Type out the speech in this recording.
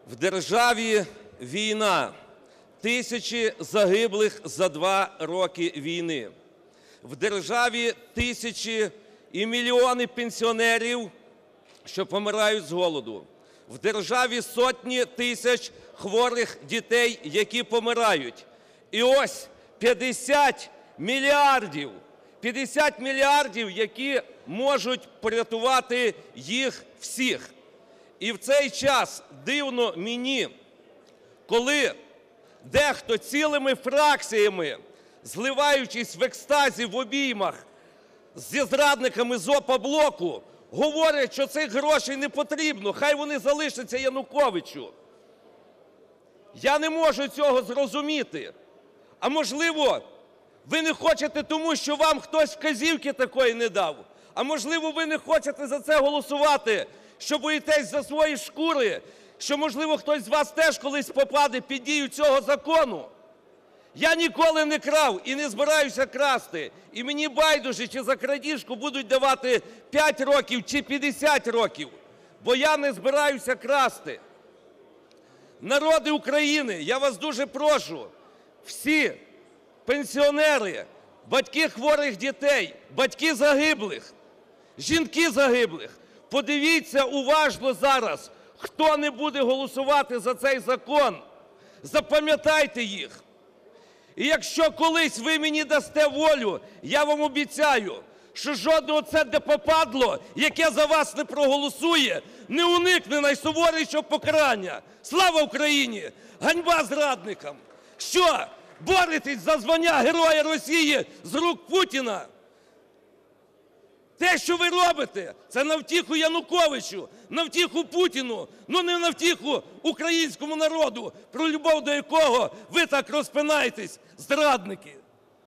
В державі війна, тисячі загиблих за 2 роки війни. В державі тисячі і мільйони пенсіонерів, що помирають з голоду. В державі сотні тисяч хворих дітей, які помирають. І ось 50 мільярдів, які можуть порятувати їх всіх. І в цей час дивно мені, коли дехто цілими фракціями, зливаючись в екстазі, в обіймах зі зрадниками з Опоблоку, говорять, що цих грошей не потрібно, хай вони залишаться Януковичу. Я не можу цього зрозуміти. А можливо, ви не хочете тому, що вам хтось вказівки такої не дав? А можливо, ви не хочете за це голосувати, що боїтесь за свої шкури, що, можливо, хтось з вас теж колись попаде під дію цього закону? Я ніколи не крав і не збираюся красти. І мені байдуже, чи за крадіжку будуть давати 5 років чи 50 років, бо я не збираюся красти. Народи України, я вас дуже прошу, всі пенсіонери, батьки хворих дітей, батьки загиблих, жінки загиблих, подивіться уважно зараз, хто не буде голосувати за цей закон. Запам'ятайте їх. І якщо колись ви мені дасте волю, я вам обіцяю, що жодного цендепопадло, яке за вас не проголосує, не уникне найсуворішого покарання. Слава Україні! Ганьба зрадникам! Що, боретесь за звання Героя Росії з рук Путіна? Те, що ви робите, це на втіху Януковичу, на втіху Путіну, но не на втіху українському народу, про любов до якого ви так розпинаєтесь, зрадники.